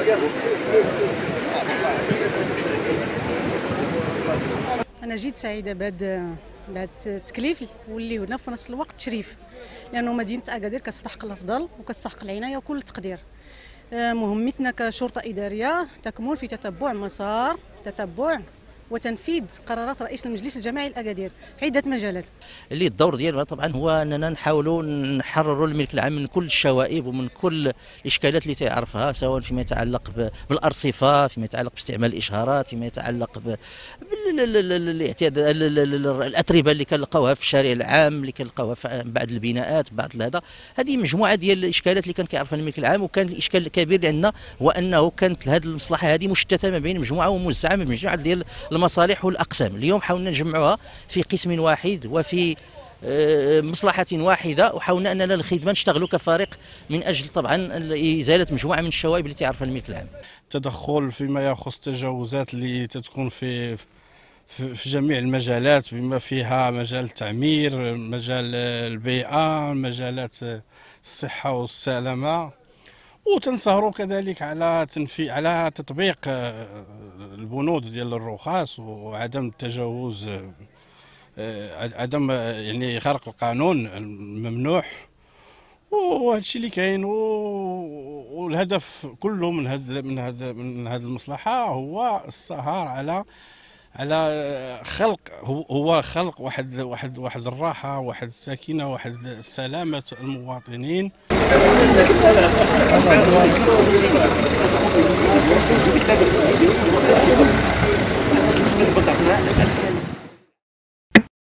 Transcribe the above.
أنا جيت سعيدة بهذا التكليف واللي هنا في نفس الوقت تشريف، لأنه مدينة أكادير كتستحق الأفضل وكتستحق العناية وكل التقدير. مهمتنا كشرطة إدارية تكمن في تتبع مسار وتنفيذ قرارات رئيس المجلس الجماعي لأكادير في عدة مجالات. اللي الدور ديالنا طبعا هو اننا نحاولوا نحرروا الملك العام من كل الشوائب ومن كل الاشكالات اللي تعرفها، سواء فيما يتعلق بالارصفه، فيما يتعلق باستعمال الاشهارات، فيما يتعلق الاتربه اللي كنلقاوها في الشارع العام، اللي كنلقاوها في بعض البناءات، بعض هذا. هذه مجموعه ديال الاشكالات اللي كان كيعرفها الملك العام، وكان الاشكال الكبير اللي عندنا هو انه كانت هذه المصلحه هذه مشتته ما بين مجموعه وموزعه من مجموعه ديال المصالح والاقسام. اليوم حاولنا نجمعوها في قسم واحد وفي مصلحة واحدة، وحاولنا أننا الخدمة نشتغلوا كفريق من أجل طبعا إزالة مجموعة من الشوائب اللي تعرفها الملك العام. التدخل فيما يخص التجاوزات اللي تتكون في جميع المجالات، بما فيها مجال التعمير، مجال البيئة، مجالات الصحة والسلامة، وتنسهروا كذلك على تطبيق البنود ديال الرخص وعدم التجاوز، عدم يعني خرق القانون الممنوع. وهذا الشيء اللي كاين، والهدف كله من هذه المصلحه هو السهر على خلق، هو خلق واحد الراحه، واحد السكينه، واحد سلامه المواطنين.